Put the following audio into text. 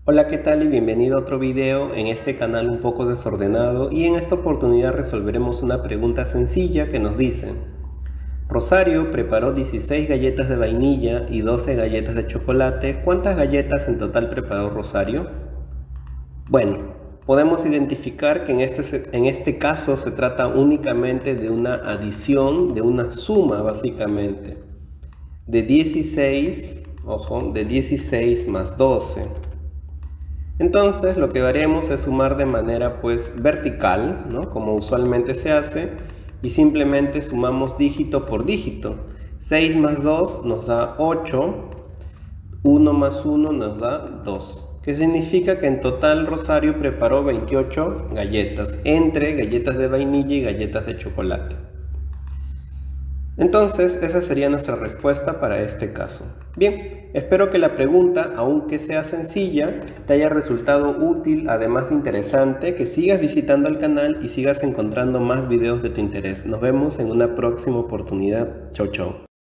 Hola, ¿qué tal? Y bienvenido a otro video en este canal un poco desordenado, y en esta oportunidad resolveremos una pregunta sencilla que nos dice: Rosario preparó 16 galletas de vainilla y 12 galletas de chocolate. ¿Cuántas galletas en total preparó Rosario? Bueno, podemos identificar que en este caso se trata únicamente de una adición, de una suma básicamente, de 16, ojo, de 16 más 12. Entonces lo que haremos es sumar de manera vertical, ¿no? Como usualmente se hace, y simplemente sumamos dígito por dígito. 6 más 2 nos da 8, 1 más 1 nos da 2, que significa que en total Rosario preparó 28 galletas, entre galletas de vainilla y galletas de chocolate. Entonces, esa sería nuestra respuesta para este caso. Bien, espero que la pregunta, aunque sea sencilla, te haya resultado útil, además de interesante, que sigas visitando el canal y sigas encontrando más videos de tu interés. Nos vemos en una próxima oportunidad. Chau, chau.